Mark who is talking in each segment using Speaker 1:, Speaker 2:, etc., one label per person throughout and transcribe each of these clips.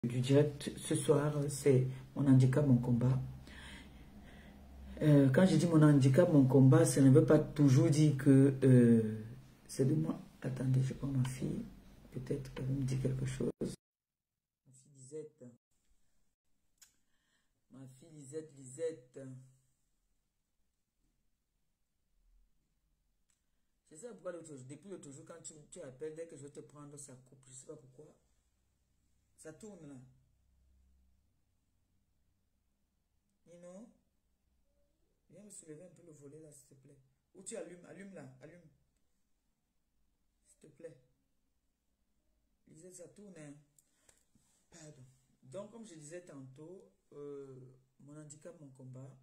Speaker 1: Du direct ce soir, c'est mon handicap, mon combat. Quand je dis mon handicap, mon combat, ça ne veut pas toujours dire que c'est de moi. Attendez, je prends ma fille. Peut-être qu'elle va me dire quelque chose. Ma fille Lisette. Ma fille Lisette. Je sais pas pourquoi depuis l'autre jour, quand tu appelles, dès que je vais te prendre, ça coupe. Je sais pas pourquoi. Ça tourne là. Nino, viens me soulever un peu le volet là, s'il te plaît. Ou tu allumes, allume là, allume. S'il te plaît. Lisette, ça tourne, hein. Pardon. Donc, comme je disais tantôt, mon handicap, mon combat,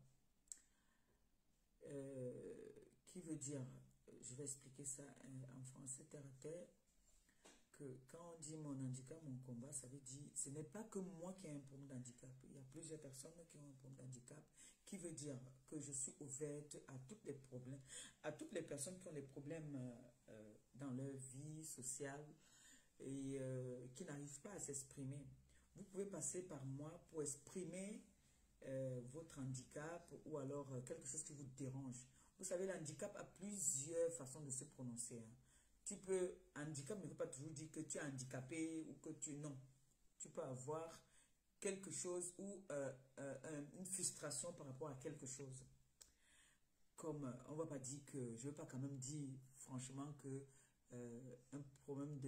Speaker 1: qui veut dire, je vais expliquer ça en français terre à terre, que quand on dit mon handicap, mon combat, ça veut dire, ce n'est pas que moi qui ai un problème d'handicap. Il y a plusieurs personnes qui ont un problème d'handicap, qui veut dire que je suis ouverte à tous les problèmes, à toutes les personnes qui ont des problèmes dans leur vie sociale et qui n'arrivent pas à s'exprimer. Vous pouvez passer par moi pour exprimer votre handicap ou alors quelque chose qui vous dérange. Vous savez, l'handicap a plusieurs façons de se prononcer. Hein. Tu peux, handicap ne veut pas toujours dire que tu es handicapé ou que tu... Non. Tu peux avoir quelque chose ou une frustration par rapport à quelque chose. Comme, on ne va pas dire que, je ne veux pas quand même dire franchement que un problème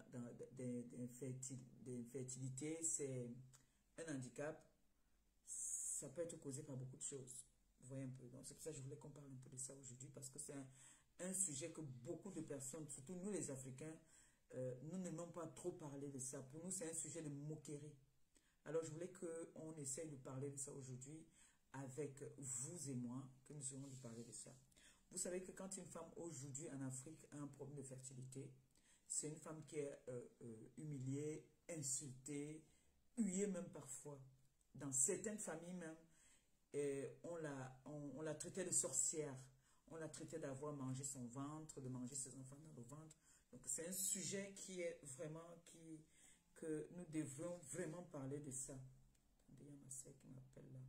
Speaker 1: d'infertilité, c'est un handicap. Ça peut être causé par beaucoup de choses. Vous voyez un peu. Donc c'est pour ça que je voulais qu'on parle un peu de ça aujourd'hui, parce que c'est un sujet que beaucoup de personnes, surtout nous les Africains, nous n'aimons pas trop parler de ça. Pour nous, c'est un sujet de moquerie. Alors je voulais qu'on essaye de parler de ça aujourd'hui avec vous et moi, que nous allons parler de ça. Vous savez que quand une femme aujourd'hui en Afrique a un problème de fertilité, c'est une femme qui est humiliée, insultée, huée même parfois. Dans certaines familles même, on l'a traitée de sorcière. On l'a traitée d'avoir mangé son ventre, de manger ses enfants dans le ventre. Donc c'est un sujet qui est vraiment, que nous devons vraiment parler de ça. Attendez, il y a ma soeur qui m'appelle là.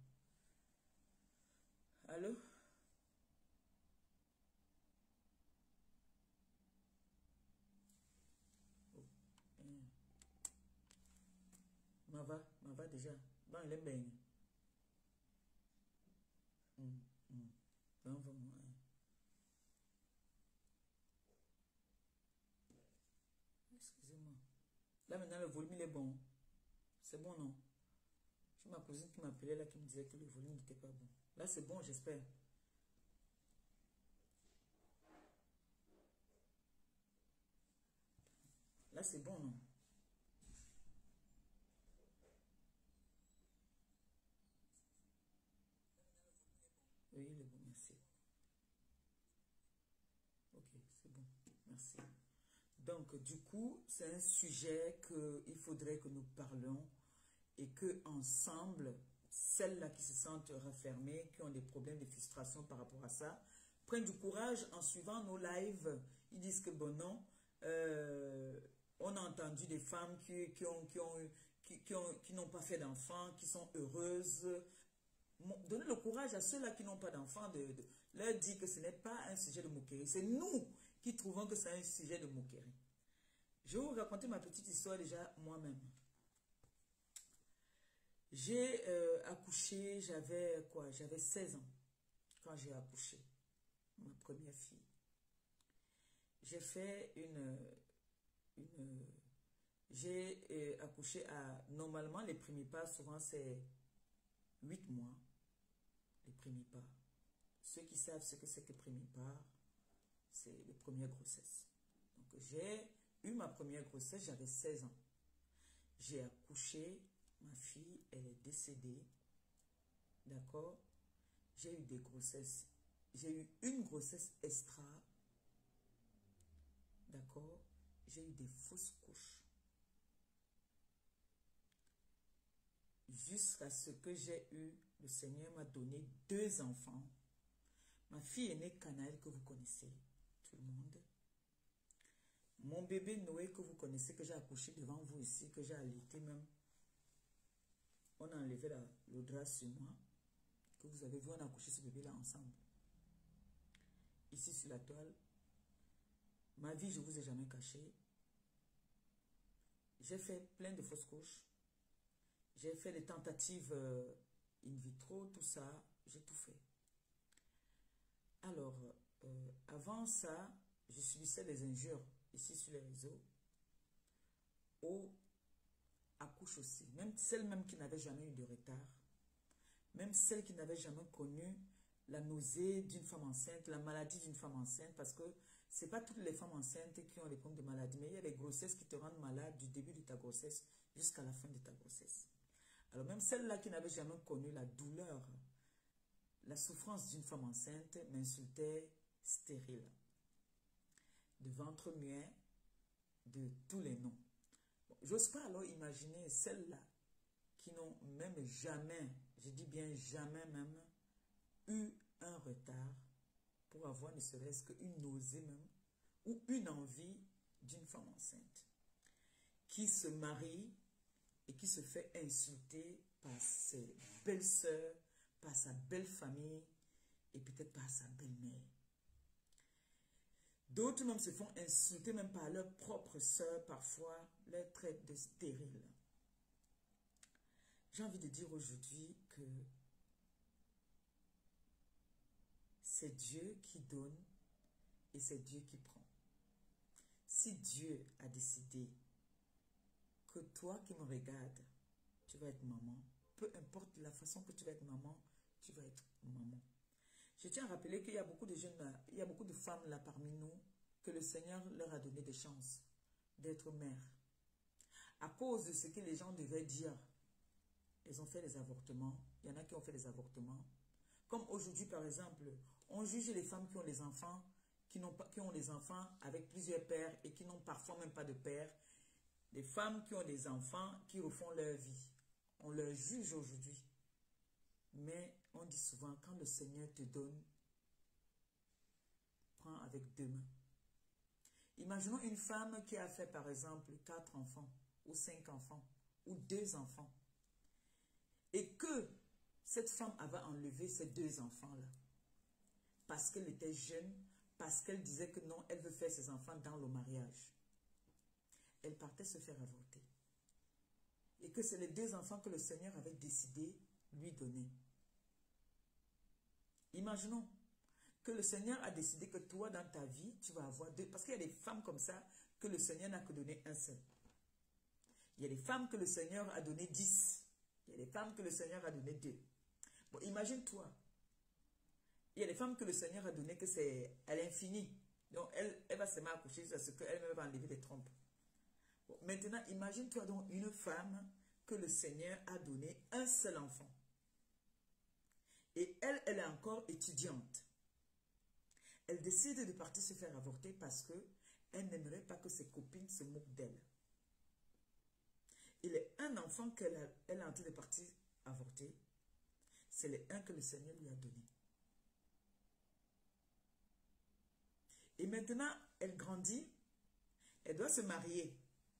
Speaker 1: Allô? Mava déjà. Bon, il est bien. Bon, vraiment. Excusez-moi. Là maintenant le volume il est bon. C'est bon, non? J'ai ma cousine qui m'appelait là qui me disait que le volume n'était pas bon. Là c'est bon, j'espère. Là c'est bon, non? Oui, il est bon, merci. Ok, c'est bon, merci. Donc, du coup, c'est un sujet qu'il faudrait que nous parlions et que ensemble, celles-là qui se sentent renfermées, qui ont des problèmes de frustration par rapport à ça, prennent du courage en suivant nos lives. Ils disent que bon non, on a entendu des femmes qui n'ont pas fait d'enfants, qui sont heureuses. Donnez le courage à ceux-là qui n'ont pas d'enfants de leur dire que ce n'est pas un sujet de moquerie. C'est nous qui trouvons que c'est un sujet de moquerie. Je vais vous raconter ma petite histoire déjà moi-même. J'ai accouché, j'avais quoi? J'avais 16 ans quand j'ai accouché ma première fille. J'ai fait j'ai accouché à, normalement les premiers pas, souvent c'est 8 mois, les premiers pas. Ceux qui savent ce que c'est que les premiers pas, c'est les premières grossesses. Donc j'ai eu ma première grossesse, j'avais 16 ans. J'ai accouché, ma fille, elle est décédée. D'accord? J'ai eu des grossesses. J'ai eu une grossesse extra. D'accord? J'ai eu des fausses couches. Jusqu'à ce que j'ai eu, le Seigneur m'a donné 2 enfants. Ma fille est née Canaël, que vous connaissez, tout le monde. Mon bébé Noé, que vous connaissez, que j'ai accouché devant vous ici, que j'ai allaité même. enlevé le drap sur moi, que vous avez vu, on a couché ce bébé-là ensemble. Ici sur la toile, ma vie, je ne vous ai jamais caché. J'ai fait plein de fausses couches. J'ai fait des tentatives in vitro, tout ça. J'ai tout fait. Alors, avant ça, je subissais des injures ici sur les réseaux. Accouche aussi. Même celles même qui n'avaient jamais eu de retard. Même celles qui n'avaient jamais connu la nausée d'une femme enceinte, la maladie d'une femme enceinte, parce que ce n'est pas toutes les femmes enceintes qui ont des problèmes de maladie, mais il y a des grossesses qui te rendent malade du début de ta grossesse jusqu'à la fin de ta grossesse. Alors même celles-là qui n'avaient jamais connu la douleur, la souffrance d'une femme enceinte m'insultaient stérile, de ventre muet, de tous les noms. Bon, j'ose pas alors imaginer celles-là qui n'ont même jamais, je dis bien jamais même, eu un retard pour avoir ne serait-ce qu'une nausée même, ou une envie d'une femme enceinte, qui se marie et qui se fait insulter par ses belles-sœurs, par sa belle famille et peut-être par sa belle-mère. D'autres même se font insulter même par leurs propres sœurs, parfois les traitent de stériles. J'ai envie de dire aujourd'hui que c'est Dieu qui donne et c'est Dieu qui prend. Si Dieu a décidé que toi qui me regardes, tu vas être maman, peu importe la façon que tu vas être maman, tu vas être maman. Je tiens à rappeler qu'il y a beaucoup de jeunes, il y a beaucoup de femmes là parmi nous que le Seigneur leur a donné des chances d'être mères. À cause de ce que les gens devaient dire, elles ont fait des avortements. Il y en a qui ont fait des avortements. Comme aujourd'hui, par exemple, on juge les femmes qui ont les enfants, qui ont les enfants avec plusieurs pères et qui n'ont parfois même pas de père. Les femmes qui ont des enfants, qui refont leur vie. On leur juge aujourd'hui. Mais on dit souvent, quand le Seigneur te donne, prends avec 2 mains. Imaginons une femme qui a fait par exemple 4 enfants, ou 5 enfants, ou 2 enfants. Et que cette femme avait enlevé ces 2 enfants-là. Parce qu'elle était jeune, parce qu'elle disait que non, elle veut faire ses enfants dans le mariage. Elle partait se faire avorter. Et que c'est les 2 enfants que le Seigneur avait décidé lui donner. Imaginons que le Seigneur a décidé que toi, dans ta vie, tu vas avoir 2. Parce qu'il y a des femmes comme ça que le Seigneur n'a que donné un seul. Il y a des femmes que le Seigneur a donné 10. Il y a des femmes que le Seigneur a donné 2. Bon, imagine-toi. Il y a des femmes que le Seigneur a donné que c'est à l'infini. Donc, elle va se mettre à coucher parce qu'elle va enlever les trompes. Bon, maintenant, imagine-toi donc une femme que le Seigneur a donné un seul enfant. Et elle est encore étudiante. Elle décide de partir se faire avorter parce que elle n'aimerait pas que ses copines se moquent d'elle. Il est un enfant qu'elle est en train de partir avorter. C'est le un que le Seigneur lui a donné. Et maintenant, elle grandit. Elle doit se marier.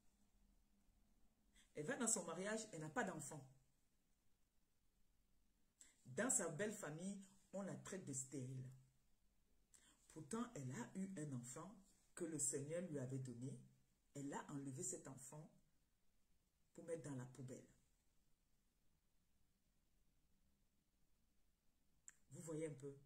Speaker 1: Elle va dans son mariage, elle n'a pas d'enfant. Dans sa belle famille, on la traite de stérile. Pourtant, elle a eu un enfant que le Seigneur lui avait donné. Elle a enlevé cet enfant pour mettre dans la poubelle. Vous voyez un peu?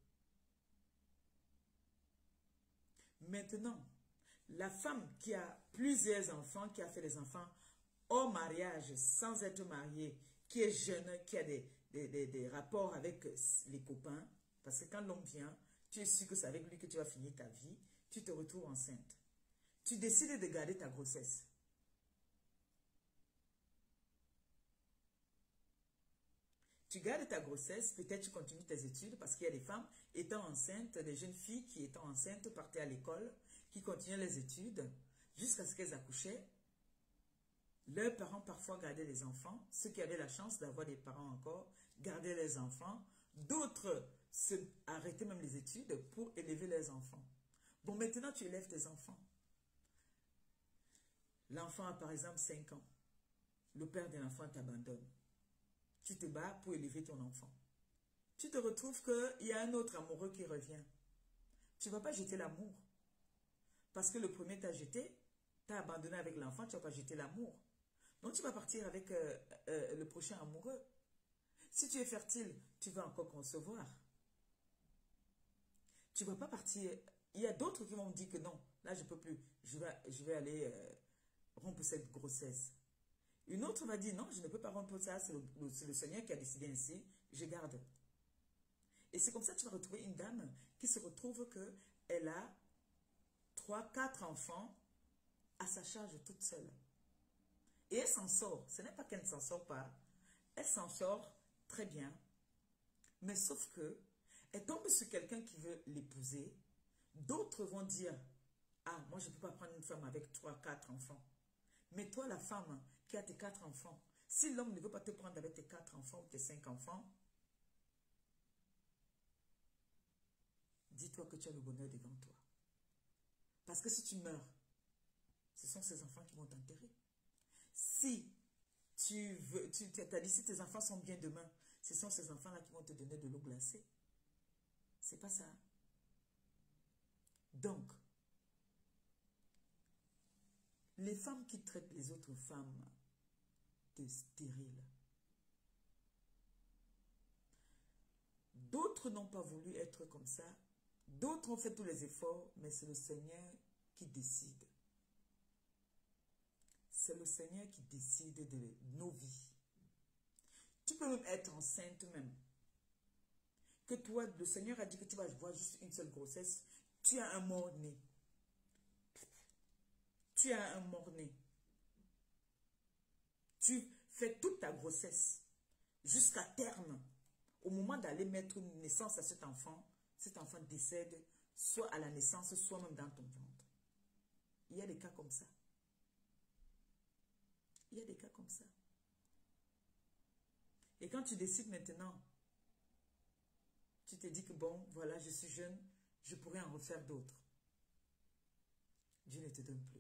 Speaker 1: Maintenant, la femme qui a plusieurs enfants, qui a fait des enfants hors mariage, sans être mariée, qui est jeune, qui a des rapports avec les copains, parce que quand l'homme vient, tu es sûr que c'est avec lui que tu vas finir ta vie, tu te retrouves enceinte. Tu décides de garder ta grossesse. Tu gardes ta grossesse, peut-être tu continues tes études, parce qu'il y a des femmes étant enceintes, des jeunes filles qui étant enceintes partaient à l'école, qui continuaient les études, jusqu'à ce qu'elles accouchaient. Leurs parents parfois gardaient les enfants, ceux qui avaient la chance d'avoir des parents encore, gardaient les enfants. D'autres se arrêtaient même les études pour élever les enfants. Bon, maintenant tu élèves tes enfants. L'enfant a par exemple 5 ans. Le père de l'enfant t'abandonne. tu te bats pour élever ton enfant. Tu te retrouves qu'il y a un autre amoureux qui revient. Tu ne vas pas jeter l'amour. Parce que le premier t'a jeté, t'as abandonné avec l'enfant, tu ne vas pas jeter l'amour. Donc tu vas partir avec le prochain amoureux. Si tu es fertile, tu vas encore concevoir. Tu ne vas pas partir. Il y a d'autres qui vont me dire que non, là je ne peux plus. Je vais aller rompre cette grossesse. Une autre va dire non, je ne peux pas rompre ça, c'est le Seigneur qui a décidé ainsi, je garde. Et c'est comme ça que tu vas retrouver une dame qui se retrouve qu'elle a 3, 4 enfants à sa charge toute seule. Et elle s'en sort. Ce n'est pas qu'elle ne s'en sort pas. Elle s'en sort très bien. Mais sauf que elle tombe sur quelqu'un qui veut l'épouser. D'autres vont dire, ah, moi je ne peux pas prendre une femme avec 3, 4 enfants. Mais toi, la femme qui a tes 4 enfants, si l'homme ne veut pas te prendre avec tes 4 enfants ou tes 5 enfants, dis-toi que tu as le bonheur devant toi. Parce que si tu meurs, ce sont ces enfants qui vont t'enterrer. Si tu as dit si tes enfants sont bien demain, ce sont ces enfants-là qui vont te donner de l'eau glacée. C'est pas ça. Donc, les femmes qui traitent les autres femmes de stériles, d'autres n'ont pas voulu être comme ça. D'autres ont fait tous les efforts, mais c'est le Seigneur qui décide. C'est le Seigneur qui décide de nos vies. Tu peux même être enceinte même. Que toi, le Seigneur a dit que tu vas avoir juste une seule grossesse. Tu as un mort-né. Tu as un mort-né. Tu fais toute ta grossesse jusqu'à terme. Au moment d'aller mettre une naissance à cet enfant décède soit à la naissance, soit même dans ton ventre. Il y a des cas comme ça. Il y a des cas comme ça. Et quand tu décides maintenant, tu te dis que bon, voilà, je suis jeune, je pourrais en refaire d'autres. Dieu ne te donne plus.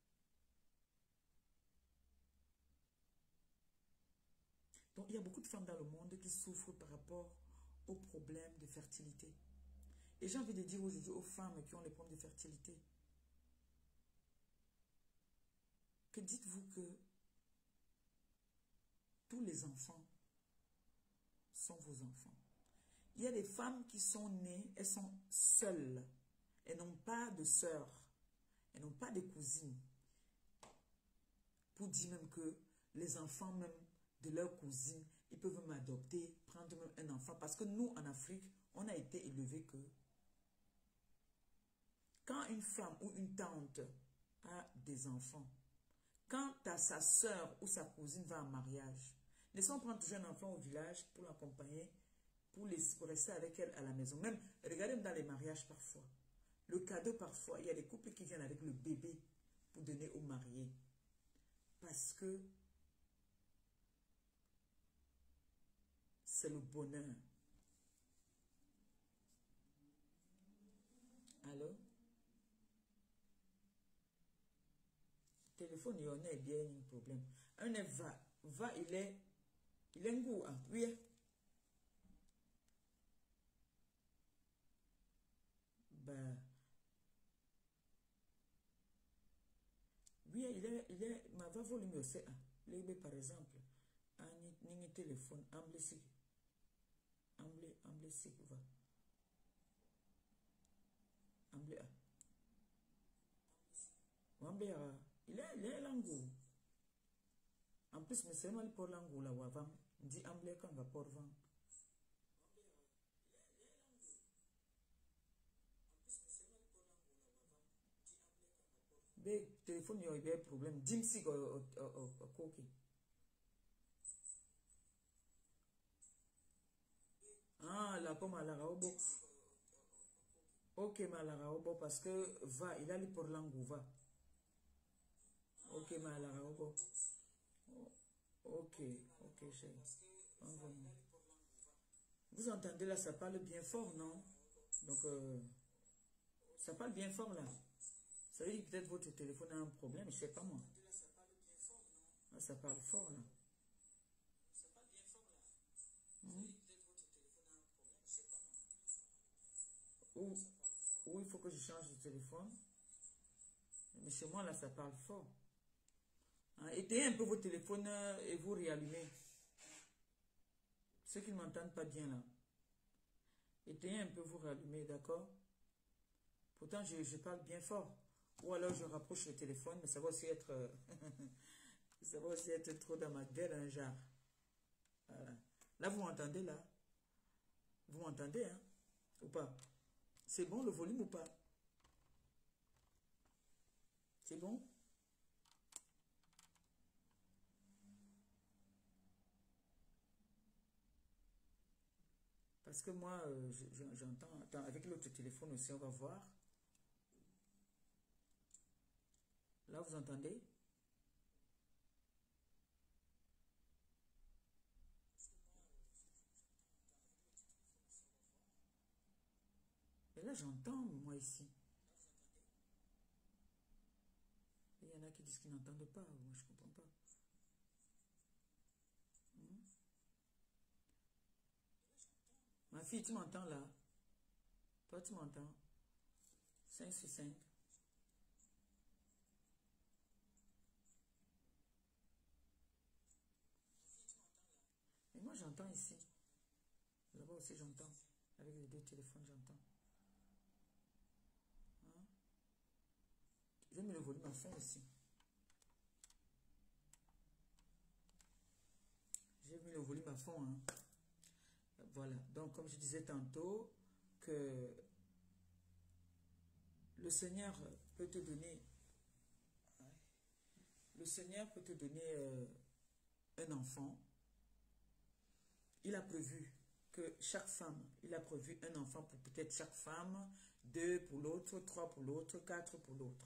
Speaker 1: Donc, il y a beaucoup de femmes dans le monde qui souffrent par rapport aux problèmes de fertilité. Et j'ai envie de dire aujourd'hui aux femmes qui ont les problèmes de fertilité, que dites-vous que tous les enfants sont vos enfants. Il y a des femmes qui sont nées, elles sont seules. Elles n'ont pas de sœurs. Elles n'ont pas de cousines. Pour dire même que les enfants même de leurs cousines, ils peuvent même adopter, prendre même un enfant. Parce que nous, en Afrique, on a été élevés que quand une femme ou une tante a des enfants, quand sa soeur ou sa cousine va en mariage, laissons prendre toujours un enfant au village pour l'accompagner, pour rester avec elle à la maison. Même, regardez dans les mariages parfois. Le cadeau parfois, il y a des couples qui viennent avec le bébé pour donner aux mariés. Parce que c'est le bonheur. Allô? Téléphone, il y en a bien un problème. Un va, il est un goût, hein? Oui. Ben, oui, ma va volume aussi, hein? Par exemple, un téléphone, amble va. Amble, il est l'angou. En plus, mais c'est mal pour l'angou là, avant. Dit amble quand va pour vent. Le téléphone, il y a un problème. Dis-moi si ah, là, comme à la raobo. Ok, mais à la raobo, parce que va, il a lu pour l'angou, va. Ok, mais à la raobo. Ok, chérie. Vous entendez là, ça parle bien fort, non? Donc, ça parle bien fort là. Ça veut dire que peut-être votre téléphone a un problème, je ne sais pas moi. Ah, ça parle fort là. il faut que je change de téléphone. Mais chez moi, là, ça parle fort. Hein, éteignez un peu vos téléphones et vous réallumez. Ceux qui ne m'entendent pas bien, là. Éteignez un peu, vous réallumez, d'accord? Pourtant, je parle bien fort. Ou alors, je rapproche le téléphone, mais ça va aussi être... ça va aussi être trop dans ma gueule, hein, genre. Voilà. Là, vous m'entendez, là? Vous m'entendez, hein? Ou pas? C'est bon, le volume ou pas? C'est bon? Parce que moi, j'entends... Attends, avec l'autre téléphone aussi, on va voir. Là, vous entendez? Et là, j'entends, moi, ici. Il y en a qui disent qu'ils n'entendent pas. Moi, je ne comprends pas. Hmm. Ma fille, tu m'entends là? Toi, tu m'entends? 5 sur 5. Et moi, j'entends ici. Là-bas aussi, j'entends. Avec les deux téléphones, j'entends. Hein? J'ai mis le volume à fond aussi. J'ai mis le volume à fond. Hein? Voilà. Donc, comme je disais tantôt, que le Seigneur peut te donner... Le Seigneur peut te donner un enfant. Il a prévu que chaque femme, il a prévu un enfant pour peut-être chaque femme, 2 pour l'autre, 3 pour l'autre, 4 pour l'autre.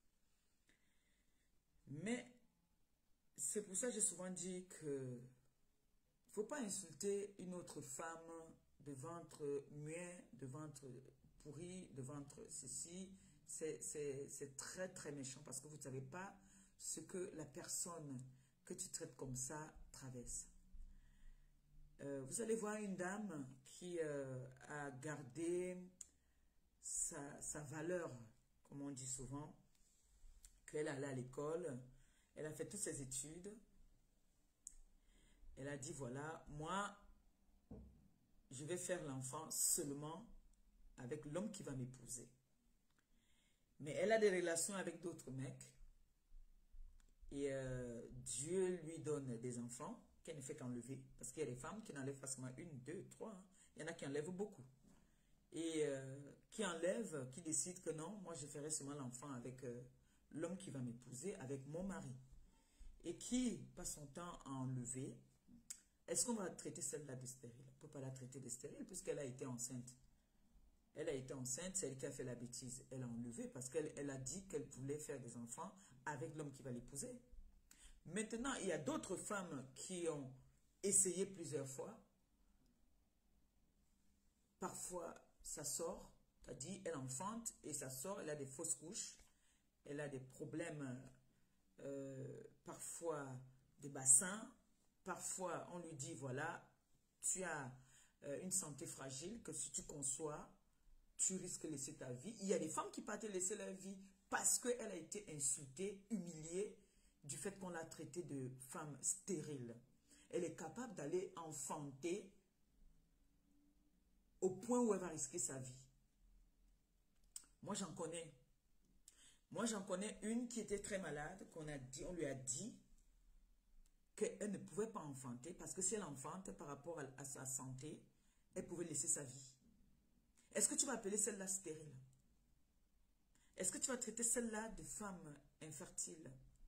Speaker 1: Mais c'est pour ça que j'ai souvent dit que il ne faut pas insulter une autre femme de ventre muet, de ventre pourri, de ventre ceci. C'est très très méchant parce que vous ne savez pas ce que la personne que tu traites comme ça traverse. Vous allez voir une dame qui a gardé sa valeur, comme on dit souvent, qu'elle allait à l'école, elle a fait toutes ses études, elle a dit voilà, moi, je vais faire l'enfant seulement avec l'homme qui va m'épouser. Mais elle a des relations avec d'autres mecs et Dieu lui donne des enfants qu'elle ne fait qu'enlever. Parce qu'il y a des femmes qui n'enlèvent facilement 1, 2, 3. Hein. Il y en a qui enlèvent beaucoup. Et qui enlèvent, qui décident que non, moi je ferai seulement l'enfant avec l'homme qui va m'épouser, avec mon mari. Et qui passe son temps à enlever. Est-ce qu'on va traiter celle-là de stérile? On ne peut pas la traiter de stérile puisqu'elle a été enceinte. Elle a été enceinte, c'est elle qui a fait la bêtise. Elle a enlevé parce qu'elle a dit qu'elle voulait faire des enfants avec l'homme qui va l'épouser. Maintenant, il y a d'autres femmes qui ont essayé plusieurs fois. Parfois, ça sort, c'est-à-dire elle enfante et ça sort, elle a des fausses couches, elle a des problèmes, parfois des bassins, parfois on lui dit voilà, tu as une santé fragile, que si tu conçois, tu risques de laisser ta vie. Il y a des femmes qui partent laisser leur vie parce qu'elle a été insultée, humiliée du fait qu'on l'a traitée de femme stérile. Elle est capable d'aller enfanter au point où elle va risquer sa vie. Moi, j'en connais. Moi, j'en connais une qui était très malade, on lui a dit qu'elle ne pouvait pas enfanter parce que si elle enfante par rapport à sa santé, elle pouvait laisser sa vie. Est-ce que tu vas appeler celle-là stérile? Est-ce que tu vas traiter celle-là de femme infertile?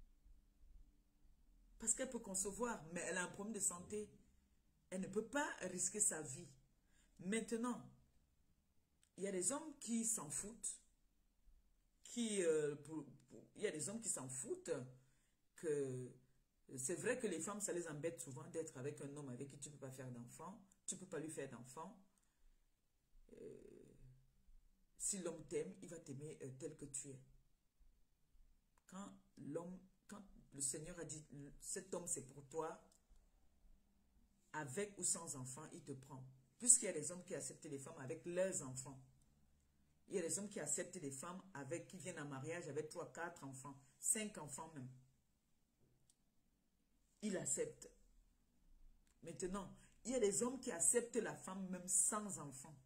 Speaker 1: Parce qu'elle peut concevoir, mais elle a un problème de santé. Elle ne peut pas risquer sa vie. Maintenant, il y a des hommes qui s'en foutent. Il y a des hommes qui s'en foutent que c'est vrai que les femmes, ça les embête souvent d'être avec un homme avec qui tu ne peux pas faire d'enfant. Tu ne peux pas lui faire d'enfant. Si l'homme t'aime, il va t'aimer tel que tu es. Quand le Seigneur a dit, cet homme c'est pour toi, avec ou sans enfant, il te prend. Puisqu'il y a des hommes qui acceptent les femmes avec leurs enfants. Il y a des hommes qui acceptent des femmes qui viennent en mariage avec 3, 4 enfants, 5 enfants même. Ils acceptent. Maintenant, il y a des hommes qui acceptent la femme même sans enfants.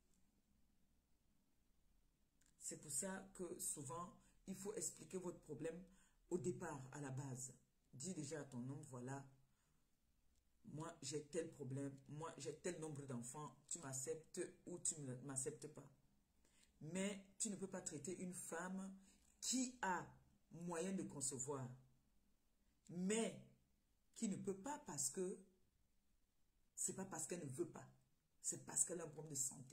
Speaker 1: C'est pour ça que souvent, il faut expliquer votre problème au départ, à la base. Dis déjà à ton homme, voilà, moi j'ai tel problème, moi j'ai tel nombre d'enfants, tu m'acceptes ou tu ne m'acceptes pas. Mais tu ne peux pas traiter une femme qui a moyen de concevoir, mais qui ne peut pas parce que c'est pas parce qu'elle ne veut pas, c'est parce qu'elle a un problème de santé.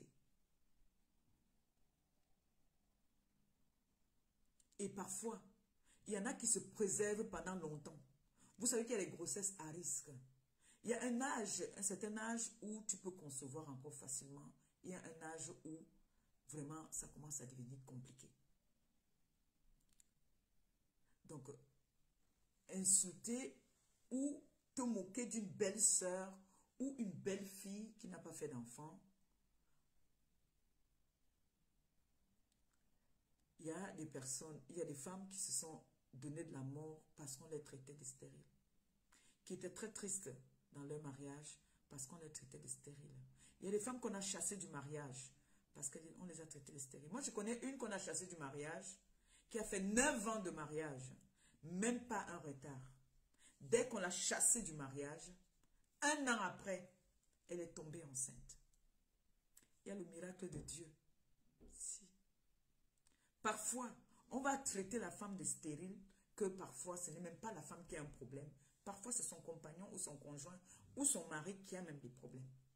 Speaker 1: Et parfois, il y en a qui se préservent pendant longtemps. Vous savez qu'il y a des grossesses à risque. Il y a un certain âge où tu peux concevoir encore facilement. Il y a un âge où vraiment ça commence à devenir compliqué. Donc, insulter ou te moquer d'une belle sœur ou une belle fille qui n'a pas fait d'enfant. Il y a des personnes, il y a des femmes qui se sont données de la mort parce qu'on les traitait de stériles. Qui étaient très tristes dans leur mariage parce qu'on les traitait de stériles. Il y a des femmes qu'on a chassées du mariage parce qu'on les a traitées de stériles. Moi, je connais une qu'on a chassée du mariage qui a fait 9 ans de mariage. Même pas un retard. Dès qu'on l'a chassée du mariage, 1 an après, elle est tombée enceinte. Il y a le miracle de Dieu. Si. Parfois, on va traiter la femme de stérile, que parfois, ce n'est même pas la femme qui a un problème. Parfois, c'est son compagnon ou son conjoint ou son mari qui a même des problèmes.